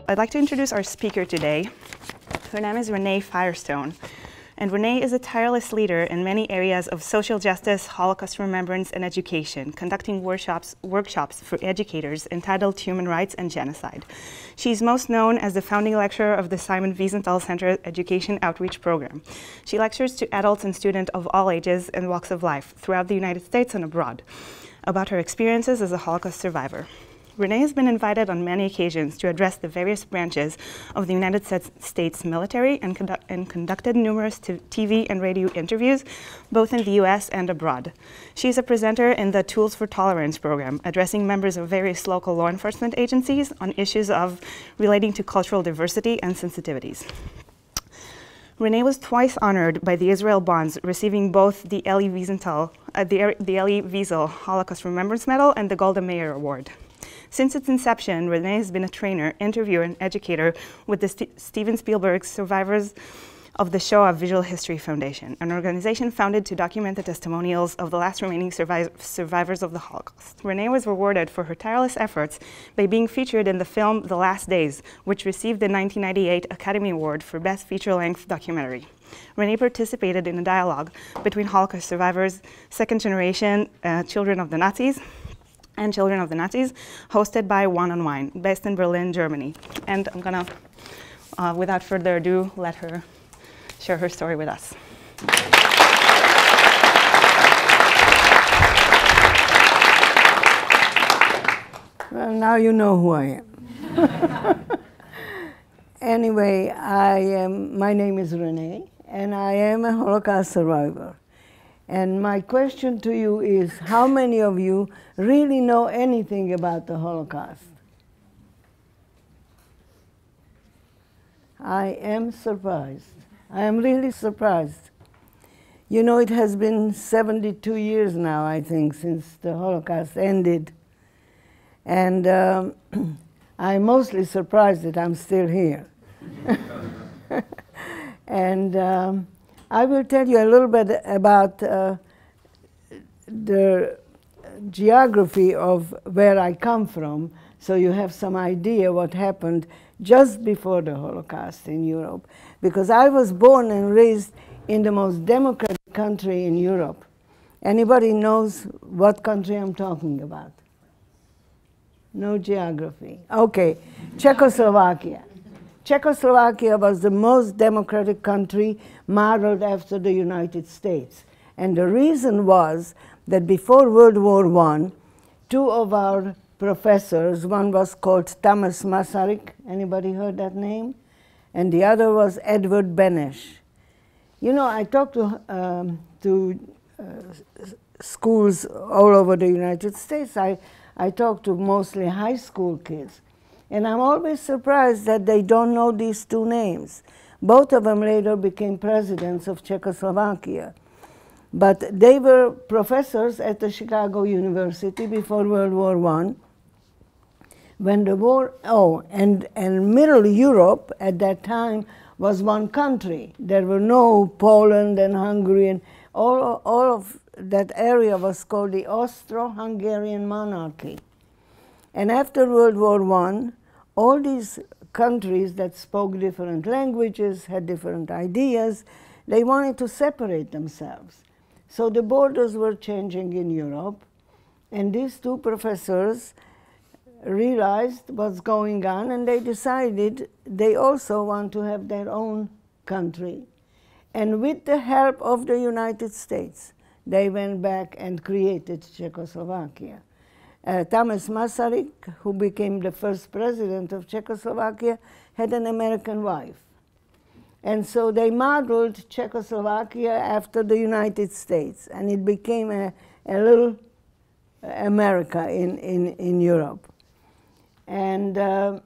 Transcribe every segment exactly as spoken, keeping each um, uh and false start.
I'd like to introduce our speaker today. Her name is Renee Firestone. And Renee is a tireless leader in many areas of social justice, Holocaust remembrance, and education, conducting workshops, workshops for educators entitled Human Rights and Genocide. She's most known as the founding lecturer of the Simon Wiesenthal Center Education Outreach Program. She lectures to adults and students of all ages and walks of life throughout the United States and abroad about her experiences as a Holocaust survivor. Renee has been invited on many occasions to address the various branches of the United States military and, condu and conducted numerous T V and radio interviews, both in the U S and abroad. She is a presenter in the Tools for Tolerance program, addressing members of various local law enforcement agencies on issues of relating to cultural diversity and sensitivities. Renee was twice honored by the Israel Bonds, receiving both the Elie Wiesenthal, uh, the, the Elie Wiesel Holocaust Remembrance Medal and the Golda Meir Award. Since its inception, Renee has been a trainer, interviewer, and educator with the St Steven Spielberg Survivors of the Shoah Visual History Foundation, an organization founded to document the testimonials of the last remaining survi survivors of the Holocaust. Renee was rewarded for her tireless efforts by being featured in the film The Last Days, which received the nineteen ninety-eight Academy Award for Best Feature-Length Documentary. Renee participated in a dialogue between Holocaust survivors, second-generation uh, children of the Nazis, and Children of the Nazis, hosted by One on Wine, based in Berlin, Germany. And I'm gonna, uh, without further ado, let her share her story with us. Well, now you know who I am. Anyway, I am, my name is Renee, and I am a Holocaust survivor. And my question to you is, how many of you really know anything about the Holocaust? I am surprised. I am really surprised. You know, it has been seventy-two years now, I think, since the Holocaust ended. And um, I'm mostly surprised that I'm still here. And um, I will tell you a little bit about uh, the geography of where I come from, so you have some idea what happened just before the Holocaust in Europe. Because I was born and raised in the most democratic country in Europe. Anybody knows what country I'm talking about? No geography. Okay, Czechoslovakia. Czechoslovakia was the most democratic country modeled after the United States. And the reason was that before World War One, two of our professors, one was called Thomas Masaryk, anybody heard that name? And the other was Edward Benesch. You know, I talked to, um, to uh, schools all over the United States. I, I talked to mostly high school kids. And I'm always surprised that they don't know these two names. Both of them later became presidents of Czechoslovakia. But they were professors at the Chicago University before World War One. When the war, oh, and, and Middle Europe at that time was one country. There were no Poland and Hungary, and all, all of that area was called the Austro-Hungarian monarchy. And after World War One, all these countries that spoke different languages, had different ideas, they wanted to separate themselves. So the borders were changing in Europe, and these two professors realized what's going on, and they decided they also want to have their own country. And with the help of the United States, they went back and created Czechoslovakia. Uh, Thomas Masaryk, who became the first president of Czechoslovakia, had an American wife. And so they modeled Czechoslovakia after the United States, and it became a, a little America in, in, in Europe. And uh,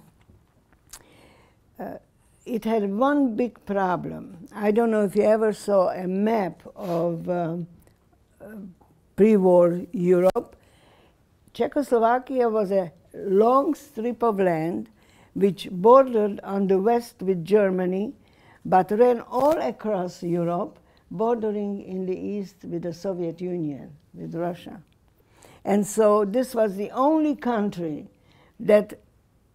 uh, it had one big problem. I don't know if you ever saw a map of um, uh, pre-war Europe. Czechoslovakia was a long strip of land which bordered on the west with Germany, but ran all across Europe, bordering in the east with the Soviet Union, with Russia. And so this was the only country that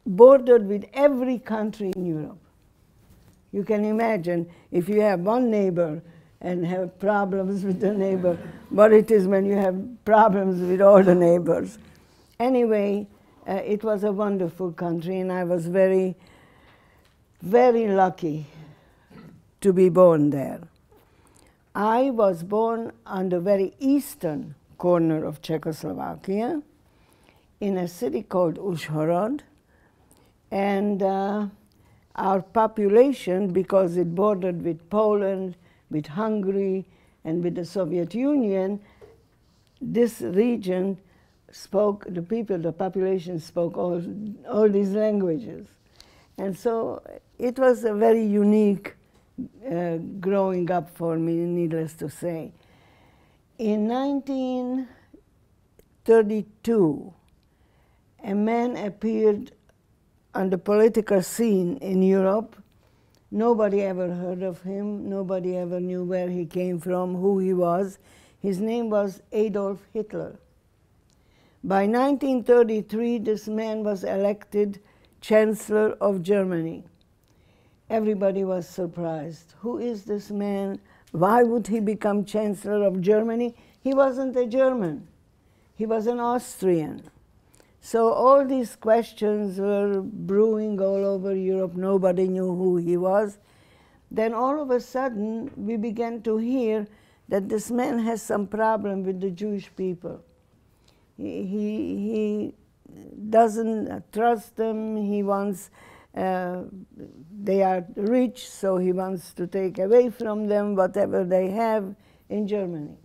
bordered with every country in Europe. You can imagine if you have one neighbor and have problems with the neighbor, what it is when you have problems with all the neighbors. Anyway, uh, it was a wonderful country, and I was very, very lucky to be born there. I was born on the very eastern corner of Czechoslovakia in a city called Užhorod, and uh, our population, because it bordered with Poland, with Hungary, and with the Soviet Union, this region spoke, the people, the population spoke all, all these languages. And so it was a very unique uh, growing up for me, needless to say. In nineteen thirty-two, a man appeared on the political scene in Europe. Nobody ever heard of him. Nobody ever knew where he came from, who he was. His name was Adolf Hitler. By nineteen thirty-three, this man was elected Chancellor of Germany. Everybody was surprised. Who is this man? Why would he become Chancellor of Germany? He wasn't a German. He was an Austrian. So all these questions were brewing all over Europe. Nobody knew who he was. Then all of a sudden, we began to hear that this man has some problem with the Jewish people. He, he, he doesn't trust them. He wants, uh, they are rich, so he wants to take away from them whatever they have in Germany.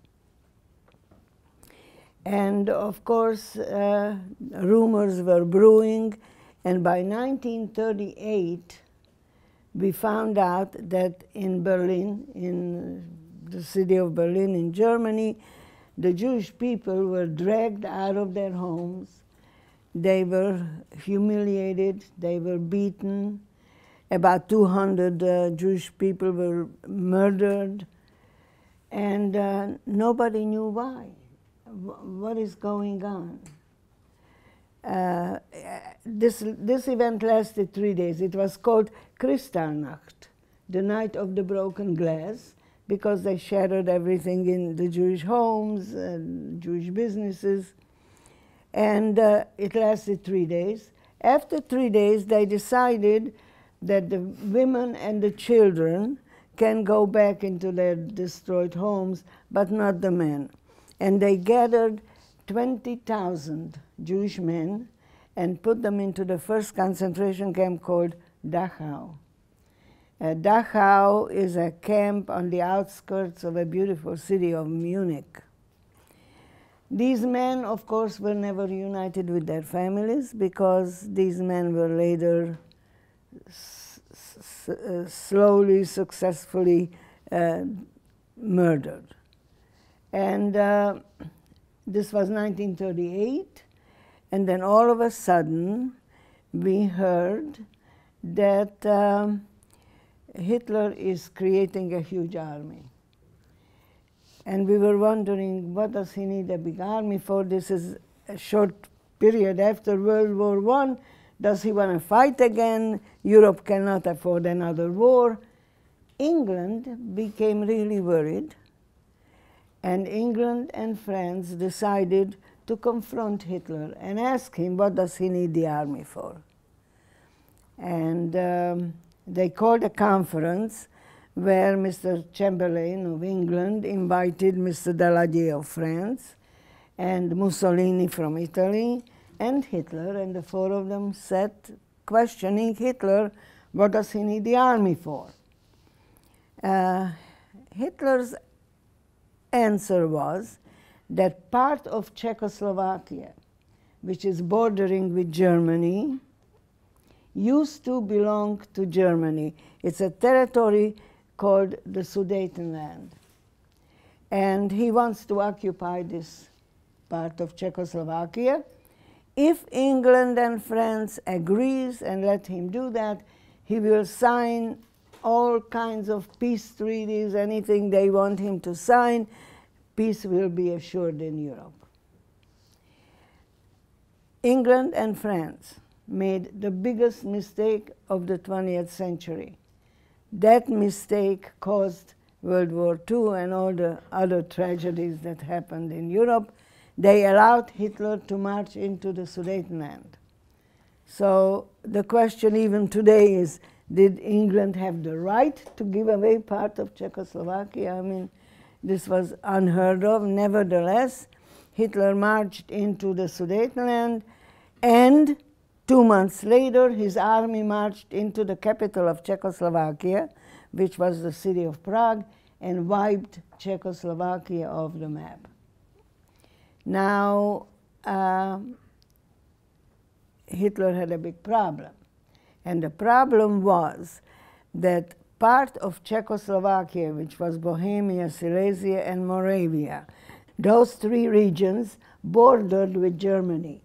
And of course, uh, rumors were brewing, and by nineteen thirty-eight, we found out that in Berlin, in the city of Berlin in Germany, the Jewish people were dragged out of their homes. They were humiliated, they were beaten. About two hundred uh, Jewish people were murdered, and uh, nobody knew why. What is going on? Uh, this, this event lasted three days. It was called Kristallnacht, the night of the broken glass, because they shattered everything in the Jewish homes and Jewish businesses. And uh, it lasted three days. After three days, they decided that the women and the children can go back into their destroyed homes, but not the men. And they gathered twenty thousand Jewish men and put them into the first concentration camp called Dachau. Uh, Dachau is a camp on the outskirts of a beautiful city of Munich. These men, of course, were never united with their families, because these men were later s s uh, slowly, successfully uh, murdered. And uh, this was nineteen thirty-eight, and then all of a sudden we heard that um, Hitler is creating a huge army. And we were wondering, what does he need a big army for? This is a short period after World War One. Does he want to fight again? Europe cannot afford another war. England became really worried. And England and France decided to confront Hitler and ask him, what does he need the army for? And um, they called a conference where Mister Chamberlain of England invited Mister Daladier of France and Mussolini from Italy and Hitler, and the four of them sat questioning Hitler, what does he need the army for? Uh, Hitler's answer was that part of Czechoslovakia, which is bordering with Germany, used to belong to Germany. It's a territory called the Sudetenland. And he wants to occupy this part of Czechoslovakia. If England and France agrees and let him do that, he will sign all kinds of peace treaties, anything they want him to sign. Peace will be assured in Europe. England and France made the biggest mistake of the twentieth century. That mistake caused World War Two and all the other tragedies that happened in Europe. They allowed Hitler to march into the Sudetenland. So the question even today is, did England have the right to give away part of Czechoslovakia? I mean, this was unheard of. Nevertheless, Hitler marched into the Sudetenland, and two months later, his army marched into the capital of Czechoslovakia, which was the city of Prague, and wiped Czechoslovakia off the map. Now, uh, Hitler had a big problem. And the problem was that part of Czechoslovakia, which was Bohemia, Silesia, and Moravia, those three regions bordered with Germany.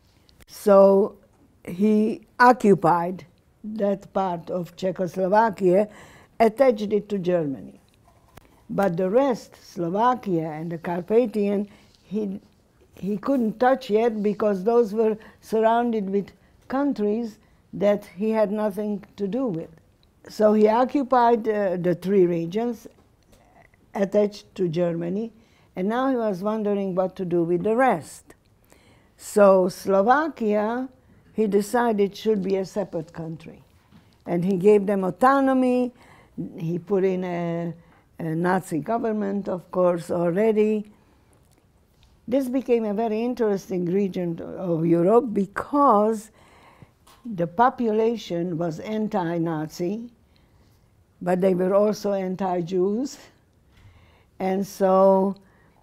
So he occupied that part of Czechoslovakia, attached it to Germany. But the rest, Slovakia and the Carpathian, he, he couldn't touch yet because those were surrounded with countries that he had nothing to do with. So he occupied uh, the three regions attached to Germany, and now he was wondering what to do with the rest. So Slovakia, he decided should be a separate country. And he gave them autonomy. He put in a, a Nazi government, of course, already. This became a very interesting region of Europe because the population was anti-Nazi, but they were also anti-Jews. And so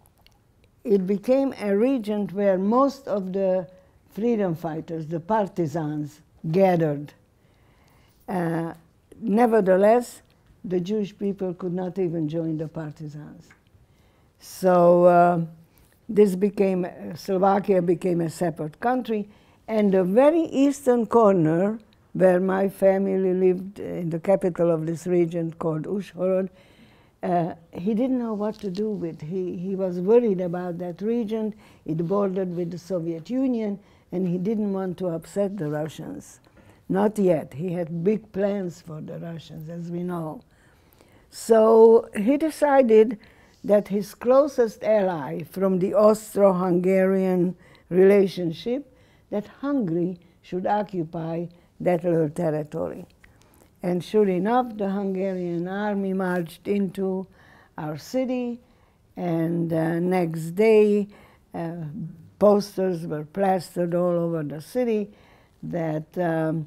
it became a region where most of the freedom fighters, the partisans, gathered. Uh, nevertheless, the Jewish people could not even join the partisans. So uh, this became, uh, Slovakia became a separate country, and the very eastern corner, where my family lived in the capital of this region called Uzhhorod, uh, he didn't know what to do with. He, he was worried about that region. It bordered with the Soviet Union, and he didn't want to upset the Russians. Not yet. He had big plans for the Russians, as we know. So he decided that his closest ally from the Austro-Hungarian relationship, that Hungary should occupy that little territory. And sure enough, the Hungarian army marched into our city, and uh, next day, uh, posters were plastered all over the city that um,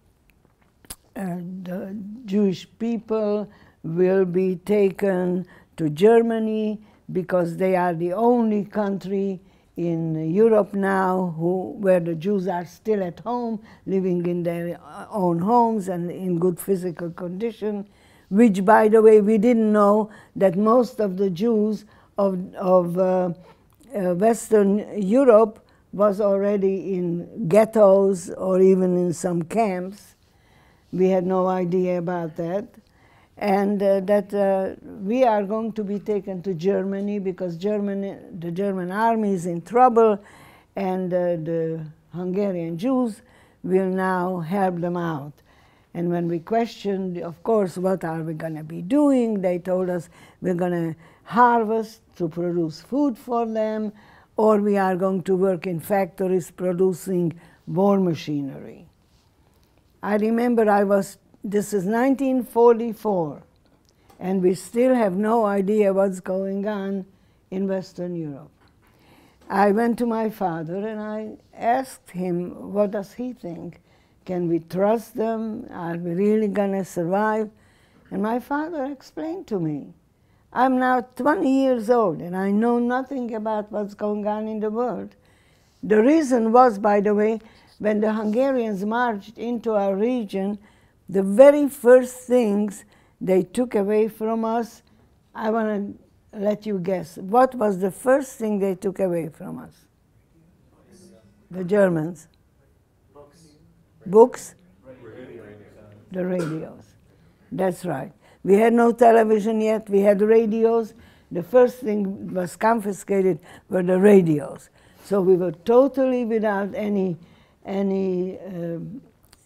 uh, the Jewish people will be taken to Germany because they are the only country in Europe now who, where the Jews are still at home, living in their own homes and in good physical condition, which, by the way, we didn't know that most of the Jews of, of uh, uh, Western Europe was already in ghettos or even in some camps. We had no idea about that. And uh, that uh, we are going to be taken to Germany because Germany, the German army is in trouble, and uh, the Hungarian Jews will now help them out. And when we questioned, of course, what are we going to be doing, they told us we're going to harvest to produce food for them, or we are going to work in factories producing war machinery. I remember I was This is nineteen forty-four, and we still have no idea what's going on in Western Europe. I went to my father and I asked him, what does he think? Can we trust them? Are we really going to survive? And my father explained to me, I'm now twenty years old and I know nothing about what's going on in the world. The reason was, by the way, when the Hungarians marched into our region, the very first things they took away from us, I want to let you guess. What was the first thing they took away from us? The Germans. Books. Books? Radio. The radios. That's right. We had no television yet. We had radios. The first thing was confiscated were the radios. So we were totally without any any um,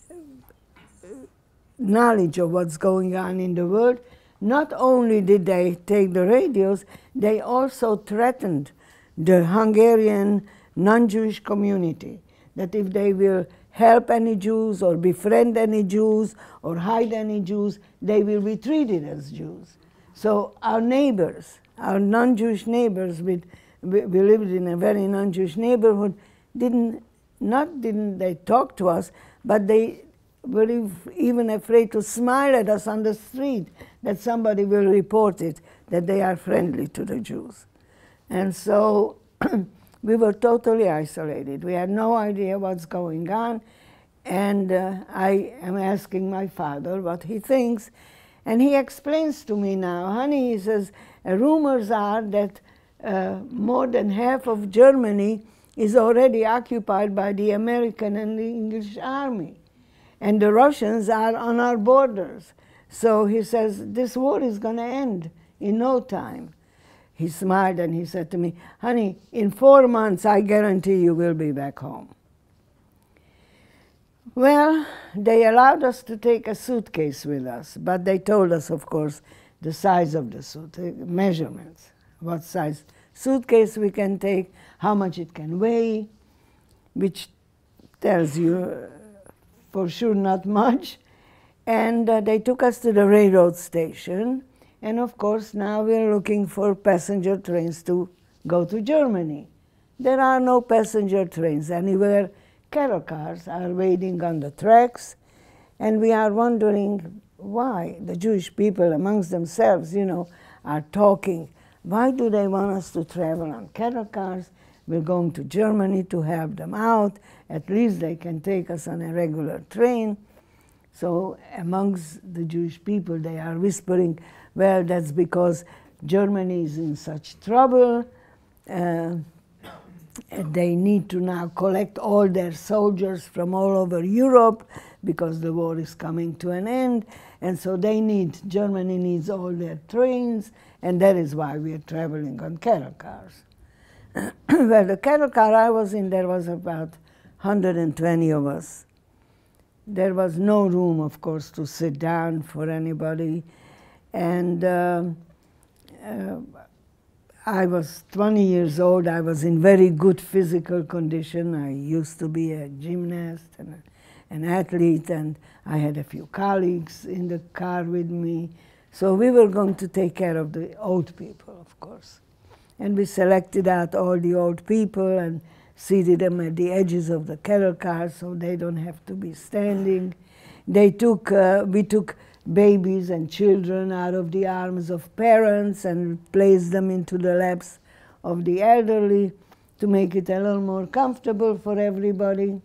knowledge of what's going on in the world. Not only did they take the radios, they also threatened the Hungarian non-Jewish community that if they will help any Jews or befriend any Jews or hide any Jews, they will be treated as Jews. So our neighbors, our non-Jewish neighbors, with, we, we lived in a very non-Jewish neighborhood, didn't, not didn't they talk to us, but they were even afraid to smile at us on the street, that somebody will report it, that they are friendly to the Jews. And so we were totally isolated. We had no idea what's going on. And uh, I am asking my father what he thinks. And he explains to me now, honey, he says, uh, rumors are that uh, more than half of Germany is already occupied by the American and the English army. And the Russians are on our borders. So he says, this war is going to end in no time. He smiled and he said to me, honey, in four months, I guarantee you will be back home. Well, they allowed us to take a suitcase with us, but they told us, of course, the size of the suit, the measurements, what size suitcase we can take, how much it can weigh, which tells you uh, for sure not much. And uh, they took us to the railroad station. And of course, now we're looking for passenger trains to go to Germany. There are no passenger trains anywhere. Cattle cars are waiting on the tracks. And we are wondering why the Jewish people amongst themselves, you know, are talking. Why do they want us to travel on cattle cars? We're going to Germany to help them out. At least they can take us on a regular train. So amongst the Jewish people, they are whispering, well, that's because Germany is in such trouble. Uh, and they need to now collect all their soldiers from all over Europe because the war is coming to an end. And so they need, Germany needs all their trains, and that is why we are traveling on cattle cars. Well, the cattle car I was in, there was about one hundred twenty of us. There was no room, of course, to sit down for anybody. And uh, uh, I was twenty years old. I was in very good physical condition. I used to be a gymnast and a, an athlete, and I had a few colleagues in the car with me. So we were going to take care of the old people, of course. And we selected out all the old people and seated them at the edges of the cattle car so they don't have to be standing. They took, uh, we took babies and children out of the arms of parents and placed them into the laps of the elderly to make it a little more comfortable for everybody.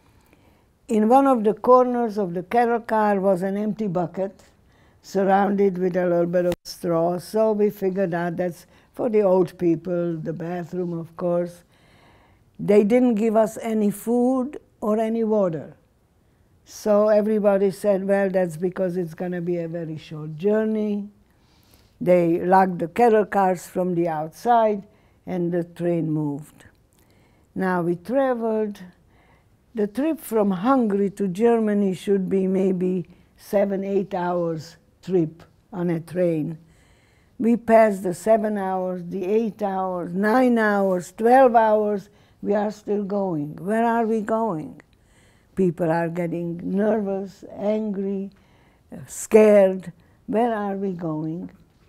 In one of the corners of the cattle car was an empty bucket surrounded with a little bit of straw. So we figured out that's for the old people, the bathroom, of course. They didn't give us any food or any water. So everybody said, well, that's because it's going to be a very short journey. They locked the cattle cars from the outside, and the train moved. Now we traveled. The trip from Hungary to Germany should be maybe seven, eight hours trip on a train. We passed the seven hours, the eight hours, nine hours, twelve hours. We are still going. Where are we going? People are getting nervous, angry, scared. Where are we going?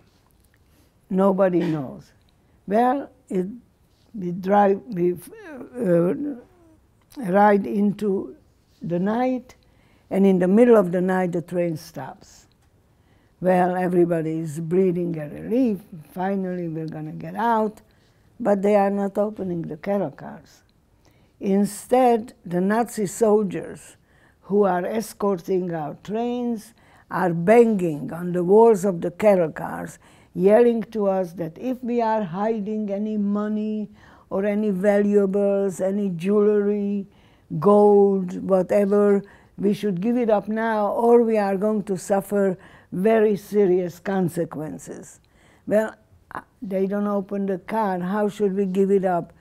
Nobody knows. Well, it, we drive, we uh, ride into the night, and in the middle of the night the train stops. Well, everybody is breathing a relief. Finally, we're going to get out. But they are not opening the cattle cars. Instead, the Nazi soldiers who are escorting our trains are banging on the walls of the cattle cars, yelling to us that if we are hiding any money or any valuables, any jewelry, gold, whatever, we should give it up now or we are going to suffer very serious consequences. Well, they don't open the car. How should we give it up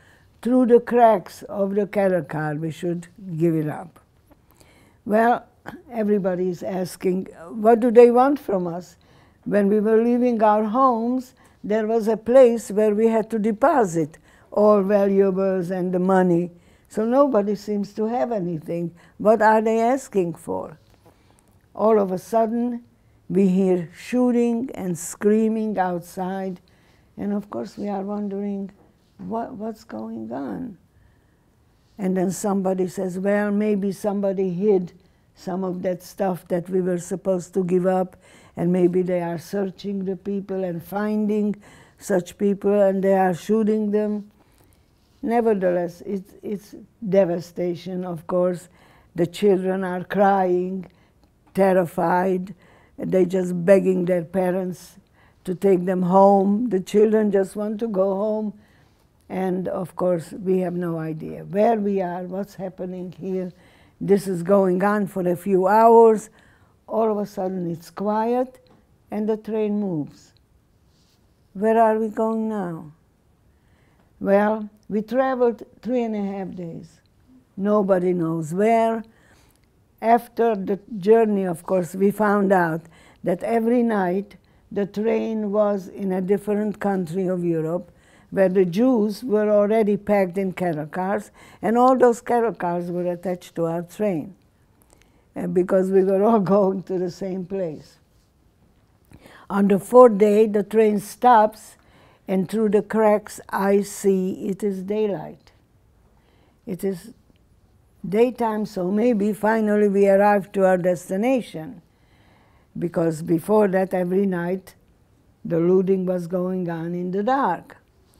through the cracks of the cattle car, we should give it up. Well, everybody is asking, what do they want from us? When we were leaving our homes, there was a place where we had to deposit all valuables and the money. So nobody seems to have anything. What are they asking for? All of a sudden, we hear shooting and screaming outside. And of course, we are wondering, what, what's going on? And then somebody says, well, maybe somebody hid some of that stuff that we were supposed to give up, and maybe they are searching the people and finding such people, and they are shooting them. Nevertheless, it's, it's devastation, of course. The children are crying, terrified. They're just begging their parents to take them home. The children just want to go home. And of course, we have no idea where we are, what's happening here. This is going on for a few hours. All of a sudden, it's quiet, and the train moves. Where are we going now? Well, we traveled three and a half days. Nobody knows where. After the journey, of course, we found out that every night the train was in a different country of Europe, where the Jews were already packed in cattle cars, and all those cattle cars were attached to our train, uh, because we were all going to the same place. On the fourth day, the train stops, and through the cracks I see it is daylight. It is daytime, so maybe finally we arrived to our destination, because before that, every night, the looting was going on in the dark.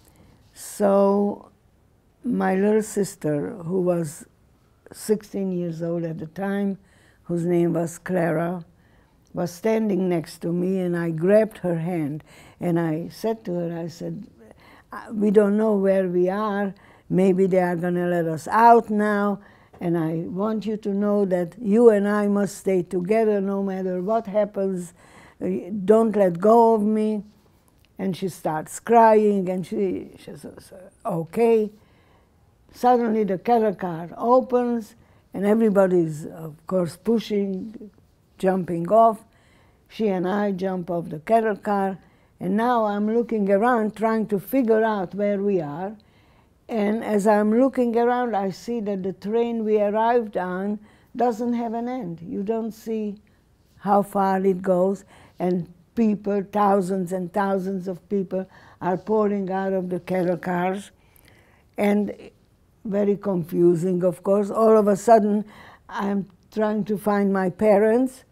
So my little sister, who was sixteen years old at the time, whose name was Clara, was standing next to me, and I grabbed her hand, and I said to her, I said, we don't know where we are. Maybe they are going to let us out now, and I want you to know that you and I must stay together no matter what happens. Don't let go of me. And she starts crying, and she, she says, okay. Suddenly the cattle car opens, and everybody's, of course, pushing, jumping off. She and I jump off the cattle car, and now I'm looking around trying to figure out where we are. And as I'm looking around, I see that the train we arrived on doesn't have an end. You don't see how far it goes, and people, thousands and thousands of people, are pouring out of the cattle cars. And very confusing, of course. All of a sudden, I'm trying to find my parents.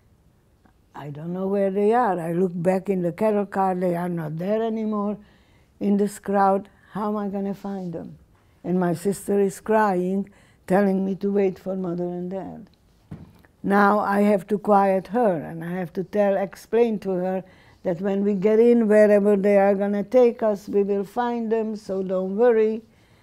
I don't know where they are. I look back in the cattle car, they are not there anymore. In this crowd, how am I going to find them? And my sister is crying, telling me to wait for mother and dad. Now I have to quiet her, and I have to tell, explain to her that when we get in, wherever they are going to take us, we will find them, so don't worry.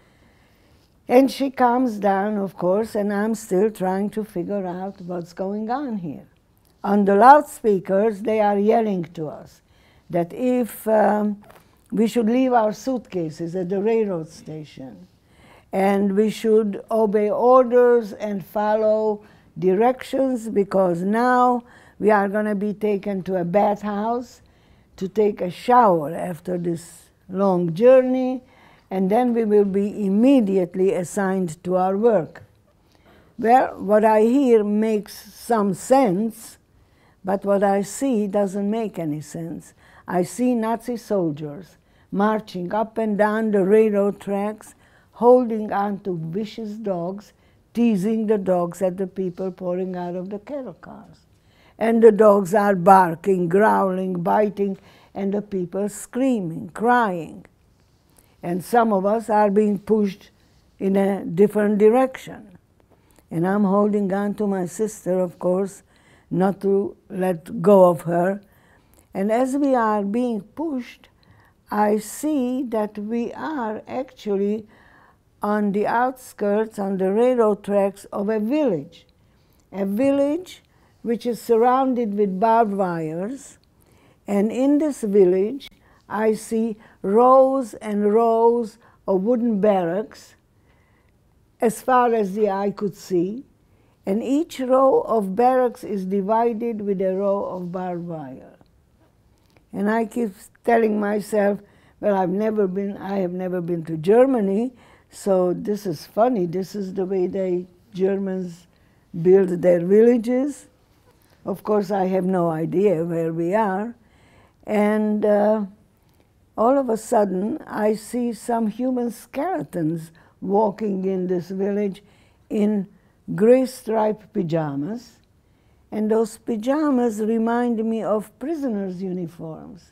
And she calms down, of course, and I'm still trying to figure out what's going on here. On the loudspeakers, they are yelling to us that if um, we should leave our suitcases at the railroad station, and we should obey orders and follow directions, because now we are going to be taken to a bathhouse to take a shower after this long journey, and then we will be immediately assigned to our work. Well, what I hear makes some sense, but what I see doesn't make any sense. I see Nazi soldiers marching up and down the railroad tracks, holding on to vicious dogs, teasing the dogs at the people pouring out of the cattle cars. And the dogs are barking, growling, biting, and the people screaming, crying. And some of us are being pushed in a different direction. And I'm holding on to my sister, of course, not to let go of her. And as we are being pushed, I see that we are actually on the outskirts, on the railroad tracks of a village. A village which is surrounded with barbed wires. And in this village, I see rows and rows of wooden barracks as far as the eye could see, and each row of barracks is divided with a row of barbed wire. And I keep telling myself, well, I've never been, I have never been to Germany, so this is funny. This is the way they, Germans build their villages. Of course, I have no idea where we are. And uh, all of a sudden, I see some human skeletons walking in this village in gray striped pajamas. And those pajamas remind me of prisoners' uniforms.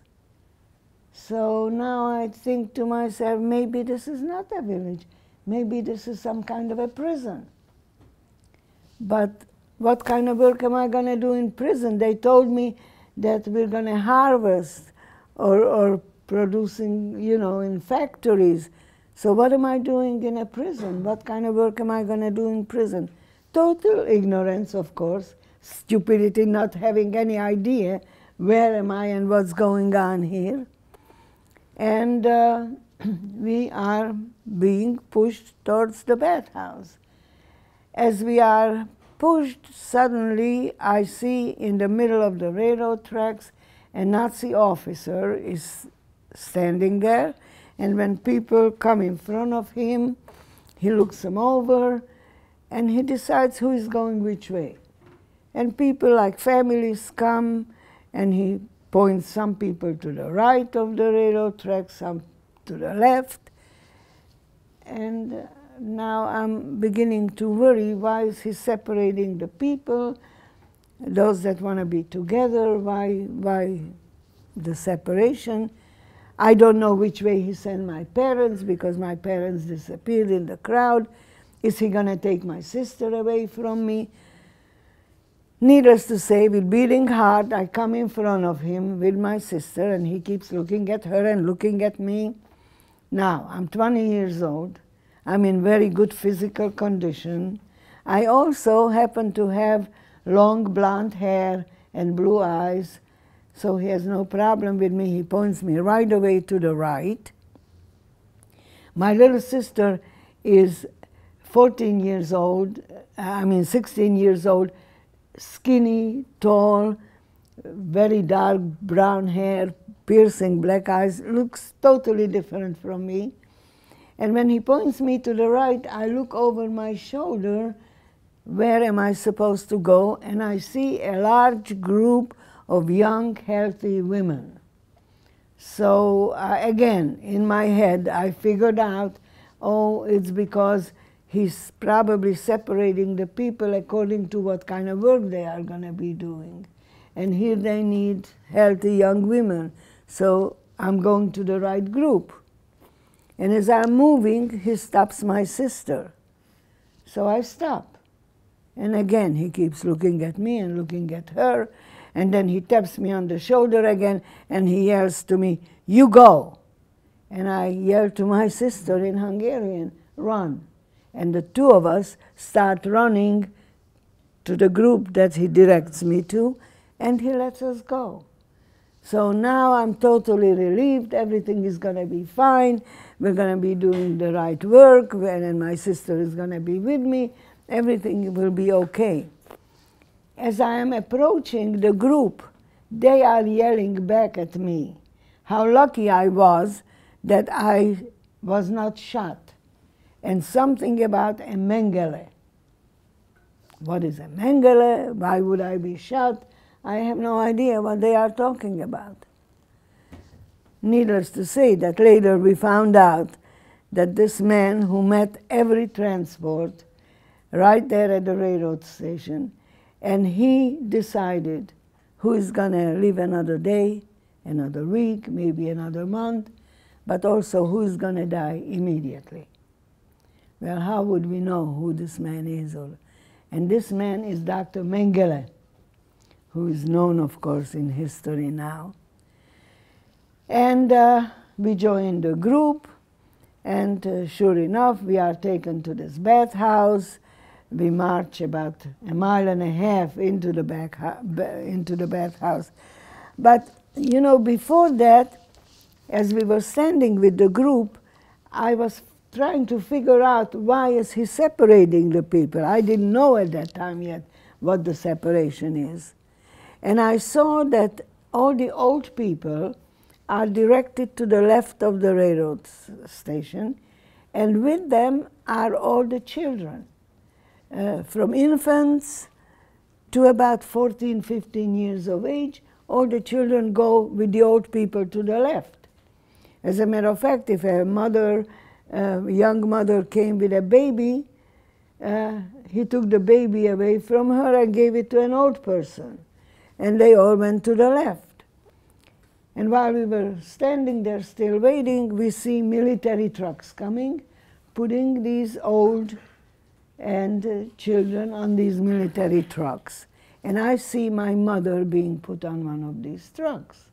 So now I think to myself, maybe this is not a village. Maybe this is some kind of a prison. But what kind of work am I going to do in prison? They told me that we're going to harvest or, or producing, you know, in factories. So what am I doing in a prison? What kind of work am I going to do in prison? Total ignorance, of course. Stupidity, not having any idea where am I and what's going on here. And uh, we are being pushed towards the bathhouse. As we are pushed, suddenly I see in the middle of the railroad tracks a Nazi officer is standing there, and when people come in front of him, he looks them over, and he decides who is going which way. And people like families come, and he points some people to the right of the railroad track, some to the left. And uh, now I'm beginning to worry, why is he separating the people, those that want to be together, why, why the separation? I don't know which way he sent my parents, because my parents disappeared in the crowd. Is he going to take my sister away from me? Needless to say, with beating heart, I come in front of him with my sister, and he keeps looking at her and looking at me. Now, I'm twenty years old. I'm in very good physical condition. I also happen to have long blonde hair and blue eyes, so he has no problem with me. He points me right away to the right. My little sister is fourteen years old, I mean sixteen years old, skinny, tall, very dark brown hair, piercing black eyes, looks totally different from me. And when he points me to the right, I look over my shoulder, where am I supposed to go? And I see a large group of young, healthy women. So uh, again, in my head, I figured out, oh, it's because he's probably separating the people according to what kind of work they are going to be doing. And here they need healthy young women. So I'm going to the right group. And as I'm moving, he stops my sister. So I stop. And again, he keeps looking at me and looking at her. And then he taps me on the shoulder again, and he yells to me, "You go." And I yell to my sister in Hungarian, "Run." And the two of us start running to the group that he directs me to, and he lets us go. So now I'm totally relieved. Everything is going to be fine. We're going to be doing the right work, and my sister is going to be with me. Everything will be okay. As I am approaching the group, they are yelling back at me. How lucky I was that I was not shot. And something about a Mengele. What is a Mengele? Why would I be shot? I have no idea what they are talking about. Needless to say that later we found out that this man who met every transport right there at the railroad station, and he decided who is going to live another day, another week, maybe another month, but also who is going to die immediately. Well, how would we know who this man is? And this man is Doctor Mengele, who is known, of course, in history now. And uh, we joined the group, and uh, sure enough, we are taken to this bathhouse. We march about a mile and a half into the, back into the bathhouse. But, you know, before that, as we were standing with the group, I was trying to figure out why is he separating the people. I didn't know at that time yet what the separation is. And I saw that all the old people are directed to the left of the railroad station, and with them are all the children, uh, from infants to about fourteen, fifteen years of age. All the children go with the old people to the left. As a matter of fact, if a mother, a young mother came with a baby, uh, he took the baby away from her and gave it to an old person. And they all went to the left. And while we were standing there still waiting, we see military trucks coming, putting these old and uh, children on these military trucks. And I see my mother being put on one of these trucks.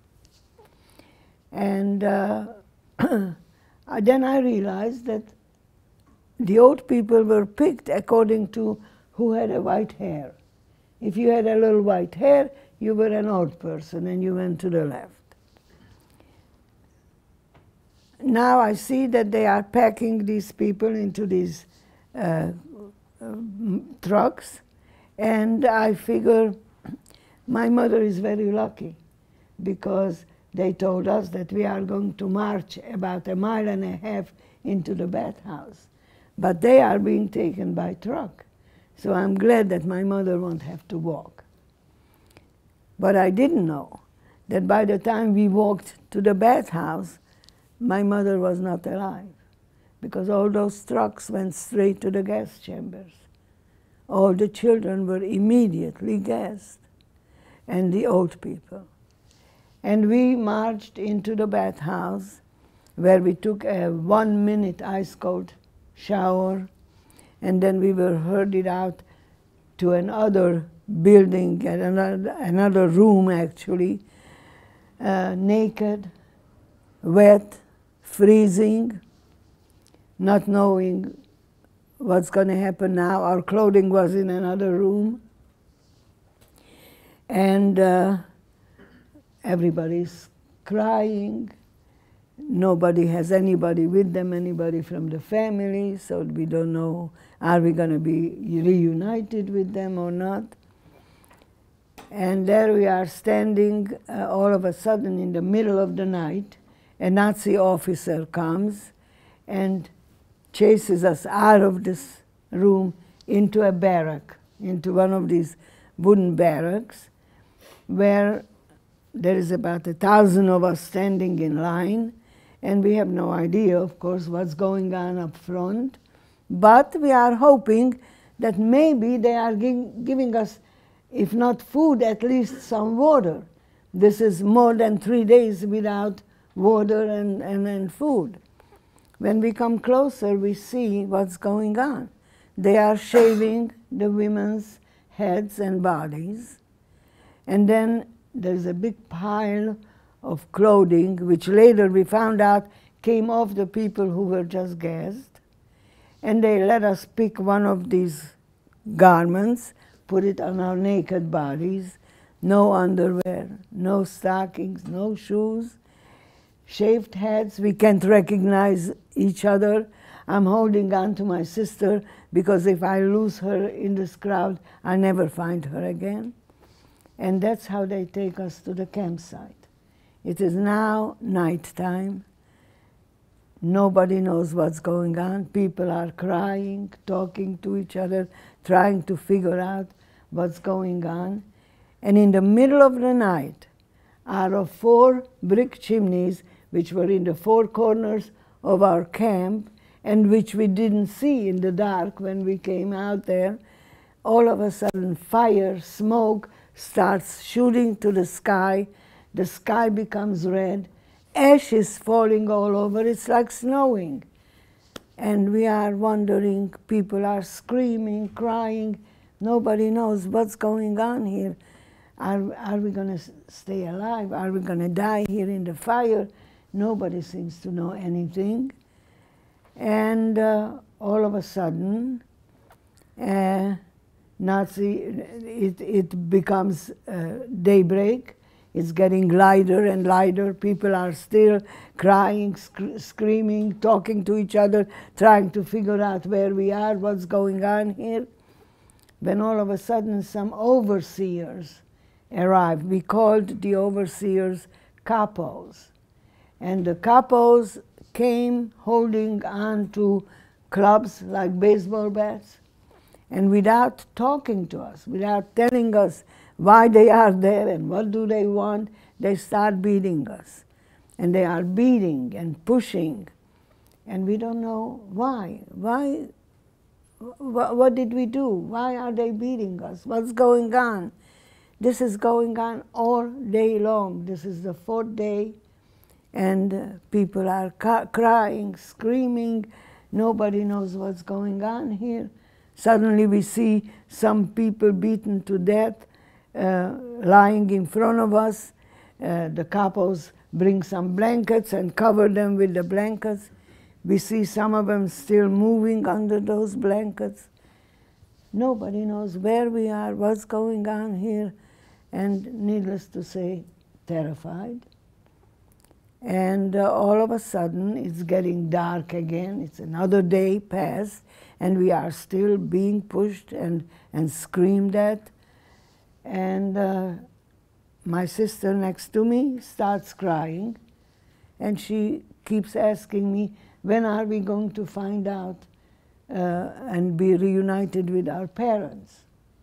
And uh, then I realized that the old people were picked according to who had a white hair. If you had a little white hair, you were an old person and you went to the left. Now I see that they are packing these people into these uh, uh, trucks, and I figure my mother is very lucky because they told us that we are going to march about a mile and a half into the bathhouse. But they are being taken by truck. So I'm glad that my mother won't have to walk. But I didn't know that by the time we walked to the bathhouse, my mother was not alive, because all those trucks went straight to the gas chambers. All the children were immediately gassed, and the old people. And we marched into the bathhouse, where we took a one-minute ice-cold shower, and then we were herded out to another building, another, another room actually, uh, naked, wet, freezing, not knowing what's going to happen now. Our clothing was in another room. And uh, everybody's crying. Nobody has anybody with them, anybody from the family, so we don't know, are we going to be reunited with them or not? And there we are standing, uh, all of a sudden in the middle of the night, a Nazi officer comes and chases us out of this room into a barrack, into one of these wooden barracks, where there is about a thousand of us standing in line, and we have no idea, of course, what's going on up front. But we are hoping that maybe they are gi giving us, if not food, at least some water. This is more than three days without water and, and, and food. When we come closer, we see what's going on. They are shaving the women's heads and bodies, and then there's a big pile of clothing, which later we found out came off the people who were just gassed. And they let us pick one of these garments, put it on our naked bodies, no underwear, no stockings, no shoes, shaved heads. We can't recognize each other. I'm holding on to my sister because if I lose her in this crowd, I'll never find her again. And that's how they take us to the campsite. It is now nighttime. Nobody knows what's going on. People are crying, talking to each other, trying to figure out what's going on. And in the middle of the night, out of four brick chimneys, which were in the four corners of our camp, and which we didn't see in the dark when we came out there, all of a sudden fire, smoke starts shooting to the sky. The sky becomes red. Ash is falling all over. It's like snowing. And we are wondering, people are screaming, crying. Nobody knows what's going on here. Are, are we going to stay alive? Are we going to die here in the fire? Nobody seems to know anything. And uh, all of a sudden, uh, Nazi, it, it becomes uh, daybreak, It's getting lighter and lighter. People are still crying, sc screaming, talking to each other, trying to figure out where we are, what's going on here. When all of a sudden some overseers arrived. We called the overseers capos. And the capos came holding on to clubs like baseball bats, and without talking to us, without telling us why they are there and what do they want, they start beating us. And they are beating and pushing, and we don't know why. Why? Wh what did we do? Why are they beating us? What's going on? This is going on all day long. This is the fourth day, and uh, people are crying, screaming. Nobody knows what's going on here. Suddenly we see some people beaten to death, uh, lying in front of us. Uh, the capos bring some blankets and cover them with the blankets. We see some of them still moving under those blankets. Nobody knows where we are, what's going on here, and needless to say, terrified. And uh, all of a sudden, it's getting dark again. It's another day past, and we are still being pushed and, and screamed at. And uh, my sister next to me starts crying, and she keeps asking me, when are we going to find out uh, and be reunited with our parents?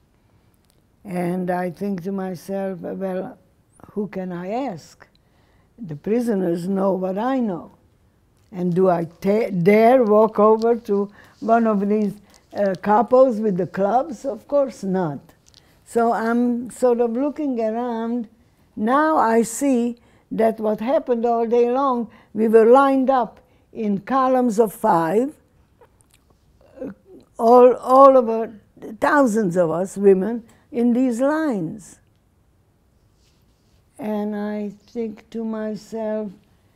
And I think to myself, well, who can I ask? The prisoners know what I know. And do I dare walk over to one of these uh, capos with the clubs? Of course not. So I'm sort of looking around. Now I see that what happened all day long, we were lined up in columns of five, all, all over, thousands of us women in these lines. And I think to myself,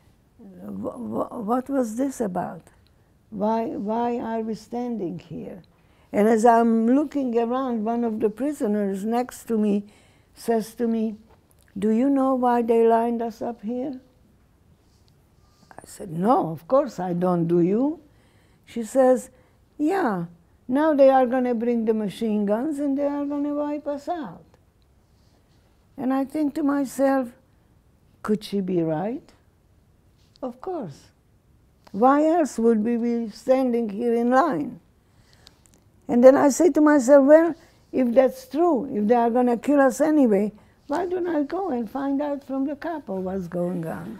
what was this about? Why, why are we standing here? And as I'm looking around, one of the prisoners next to me says to me, do you know why they lined us up here? I said, no, of course I don't. Do you? She says, yeah, now they are going to bring the machine guns and they are going to wipe us out. And I think to myself, could she be right? Of course. Why else would we be standing here in line? And then I say to myself, well, if that's true, if they are going to kill us anyway, why don't I go and find out from the capo what's going on?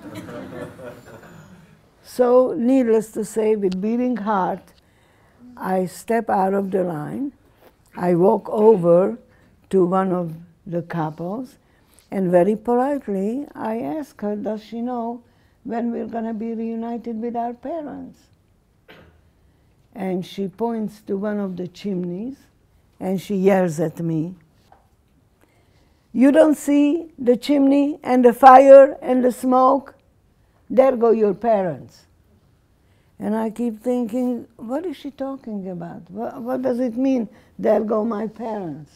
So, needless to say, with beating heart, I step out of the line. I walk over to one of the capos, and very politely, I ask her, does she know when we're going to be reunited with our parents? And she points to one of the chimneys, and she yells at me, you don't see the chimney and the fire and the smoke? There go your parents. And I keep thinking, what is she talking about? What, what does it mean, there go my parents?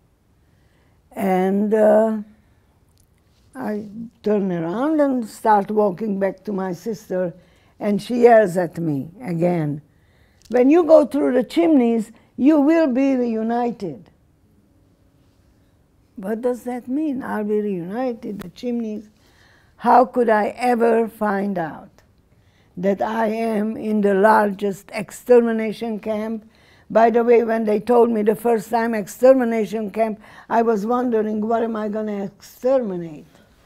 And uh, I turn around and start walking back to my sister, and she yells at me again. When you go through the chimneys, you will be reunited. What does that mean? Are we reunited, the chimneys? How could I ever find out that I am in the largest extermination camp? By the way, when they told me the first time extermination camp, I was wondering, what am I going to exterminate?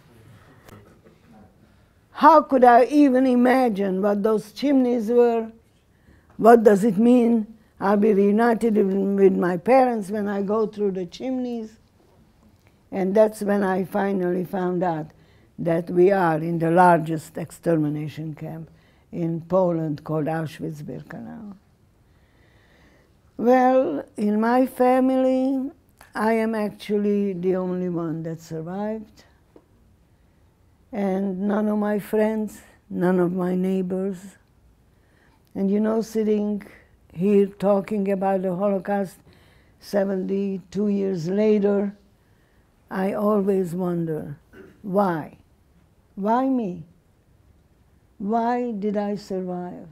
How could I even imagine what those chimneys were? What does it mean? I'll be reunited with my parents when I go through the chimneys. And that's when I finally found out that we are in the largest extermination camp in Poland called Auschwitz-Birkenau. Well, in my family, I am actually the only one that survived. And none of my friends, none of my neighbors. And you know, sitting here talking about the Holocaust seventy-two years later, I always wonder, Why? Why me? Why did I survive?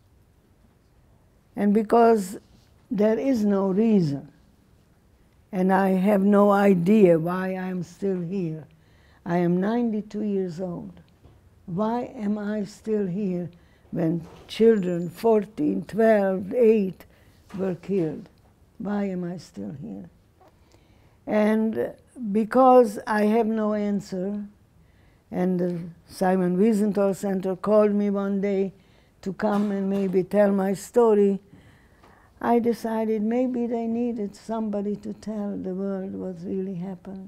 And because there is no reason, and I have no idea why I am still here. I am ninety-two years old. Why am I still here when children, fourteen, twelve, eight, were killed? Why am I still here? And because I have no answer, and the Simon Wiesenthal Center called me one day to come and maybe tell my story, I decided maybe they needed somebody to tell the world what really happened.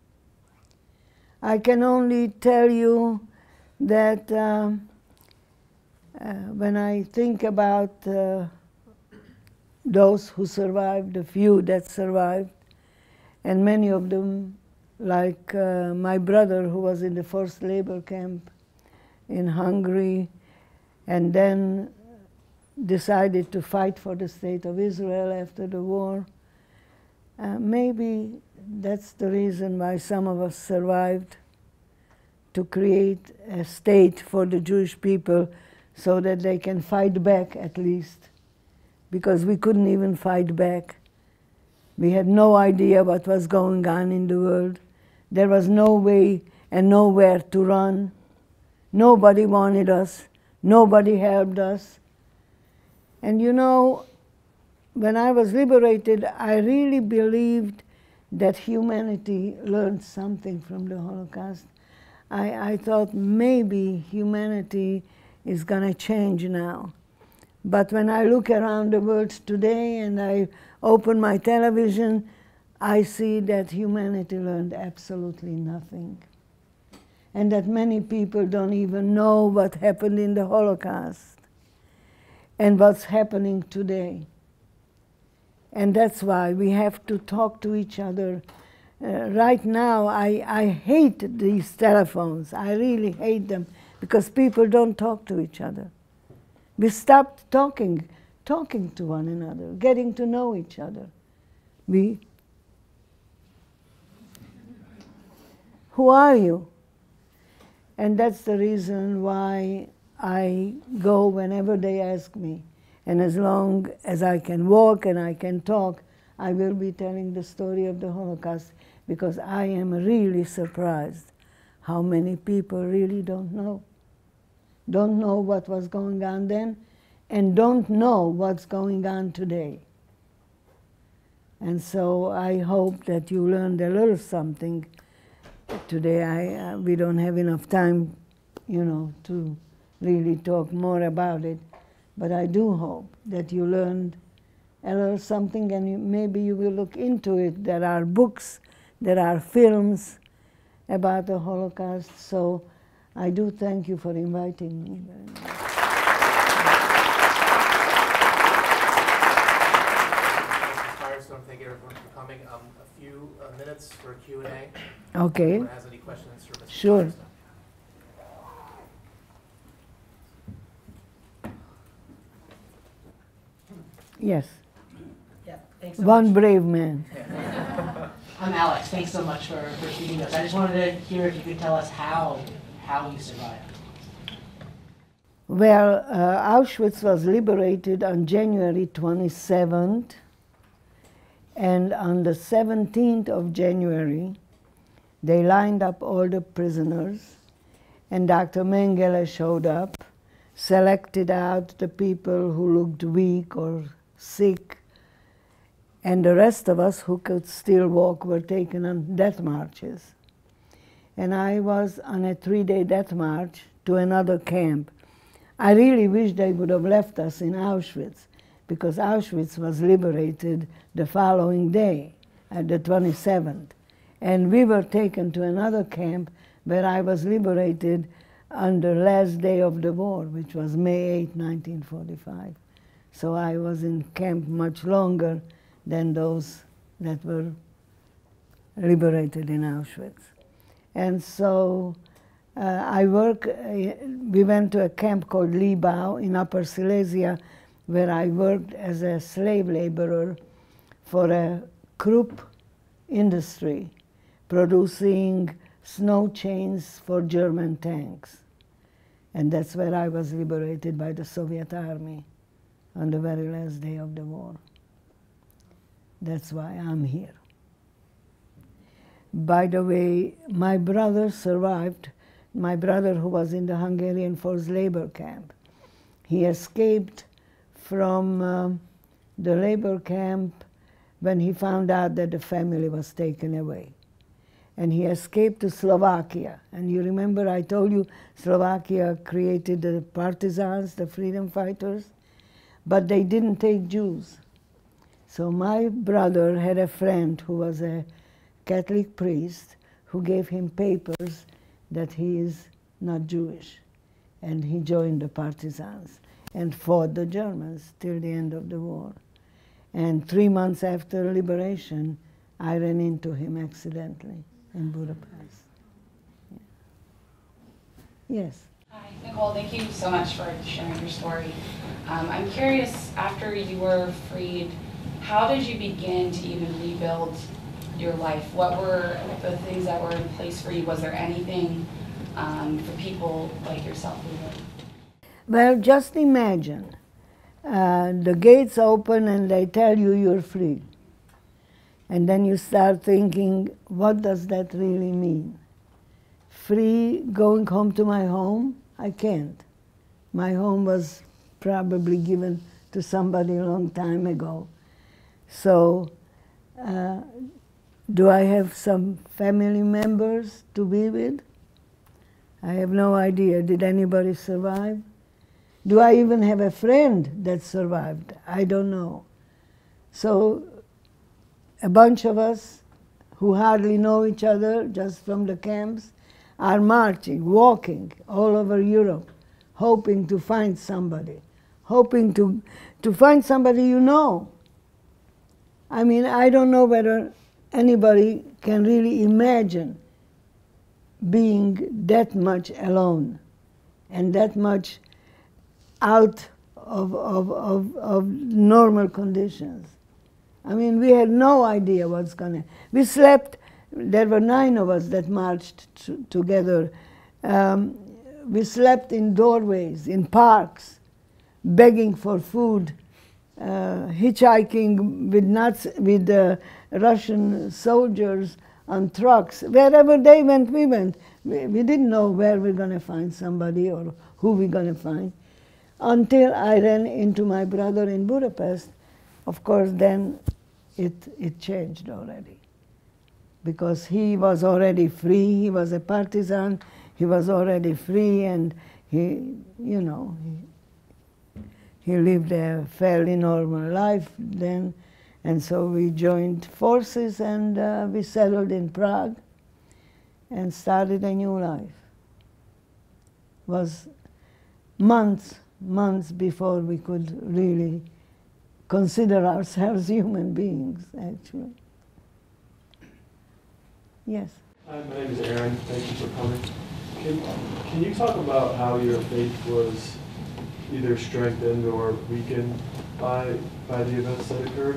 I can only tell you that um, uh, when I think about uh, those who survived, the few that survived, and many of them, like uh, my brother who was in the forced labor camp in Hungary, and then decided to fight for the state of Israel after the war. Uh, maybe that's the reason why some of us survived, to create a state for the Jewish people so that they can fight back at least, because we couldn't even fight back. We had no idea what was going on in the world. There was no way and nowhere to run. Nobody wanted us. Nobody helped us. And you know, when I was liberated, I really believed that humanity learned something from the Holocaust. I, I thought maybe humanity is going to change now. But when I look around the world today and I open my television, I see that humanity learned absolutely nothing. And that many people don't even know what happened in the Holocaust and what's happening today. And that's why we have to talk to each other. Uh, right now, I, I hate these telephones. I really hate them because people don't talk to each other. We stopped talking, talking to one another, getting to know each other. We, who are you? And that's the reason why I go whenever they ask me. And as long as I can walk and I can talk, I will be telling the story of the Holocaust, because I am really surprised how many people really don't know. Don't know what was going on then, and don't know what's going on today. And so I hope that you learned a little something today. I, uh, we don't have enough time, you know, to really talk more about it. But I do hope that you learned a little something, and you, maybe you will look into it. There are books, there are films about the Holocaust. So I do thank you for inviting me very much. Miz Firestone, thank you everyone for coming. Um, a few uh, minutes for Q and A. Okay. If anyone has any questions for Miz Sure. Firestone. Yes. Yeah, thanks so One much. brave man. I'm Alex. Thanks so much for, for speaking to us. I just wanted to hear if you could tell us how how you survived. Well, uh, Auschwitz was liberated on January twenty-seventh, and on the seventeenth of January, they lined up all the prisoners, and Doctor Mengele showed up, selected out the people who looked weak or sick, and the rest of us who could still walk were taken on death marches. And I was on a three-day death march to another camp. I really wish they would have left us in Auschwitz, because Auschwitz was liberated the following day, at the twenty-seventh. And we were taken to another camp where I was liberated on the last day of the war, which was May eighth, nineteen forty-five. So I was in camp much longer than those that were liberated in Auschwitz. And so uh, I work, uh, we went to a camp called Libau in Upper Silesia, where I worked as a slave laborer for a Krupp industry, producing snow chains for German tanks. And that's where I was liberated by the Soviet army on the very last day of the war. That's why I'm here. By the way, my brother survived, my brother who was in the Hungarian forced labor camp. He escaped from um, the labor camp when he found out that the family was taken away. And he escaped to Slovakia. And you remember I told you Slovakia created the partisans, the freedom fighters, but they didn't take Jews. So my brother had a friend who was a Catholic priest who gave him papers that he is not Jewish. And he joined the partisans and fought the Germans till the end of the war. And three months after liberation, I ran into him accidentally in Budapest. Yeah. Yes? Hi, Nicole, thank you so much for sharing your story. Um, I'm curious, after you were freed, how did you begin to even rebuild your life? What were the things that were in place for you? Was there anything um, for people like yourself who were? Well, just imagine. Uh, the gates open and they tell you you're free. And then you start thinking, what does that really mean? Free going home to my home? I can't. My home was probably given to somebody a long time ago. So, uh, do I have some family members to be with? I have no idea. Did anybody survive? Do I even have a friend that survived? I don't know. So a bunch of us who hardly know each other just from the camps are marching, walking all over Europe, hoping to find somebody, hoping to, to find somebody you know. I mean, I don't know whether anybody can really imagine being that much alone and that much out of, of, of, of normal conditions. I mean, we had no idea what's going to... We slept, there were nine of us that marched together. Um, we slept in doorways, in parks, begging for food, uh, hitchhiking with, Nazi, with uh, Russian soldiers on trucks. Wherever they went, we went. We, we didn't know where we're going to find somebody or who we're going to find. Until I ran into my brother in Budapest. Of course, then it, it changed already. Because he was already free, he was a partisan, he was already free, and he, you know, he, he lived a fairly normal life then. And so we joined forces and uh, we settled in Prague and started a new life. It was months months before we could really consider ourselves human beings, actually. Yes? Hi, my name is Aaron. Thank you for coming. Can, can you talk about how your faith was either strengthened or weakened by, by the events that occurred?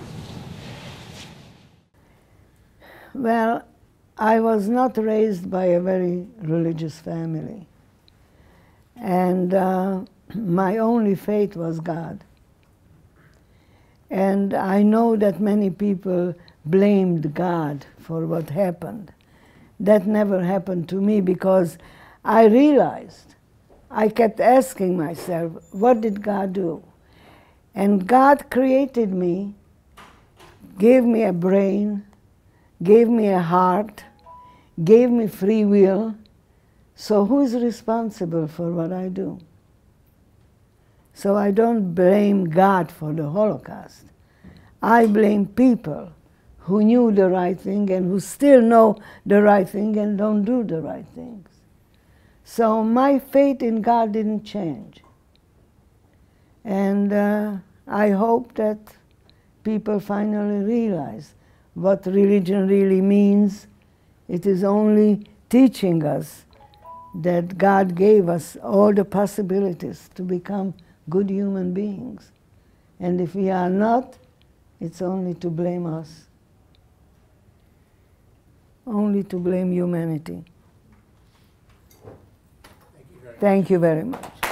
Well, I was not raised by a very religious family. And uh, my only faith was God. And I know that many people blamed God for what happened. That never happened to me because I realized, I kept asking myself, what did God do? And God created me, gave me a brain, gave me a heart, gave me free will. So who is responsible for what I do? So I don't blame God for the Holocaust. I blame people who knew the right thing and who still know the right thing and don't do the right things. So my faith in God didn't change. And uh, I hope that people finally realize what religion really means. It is only teaching us that God gave us all the possibilities to become good human beings. And if we are not, it's only to blame us. only to blame humanity. Thank you very much. Thank you very much.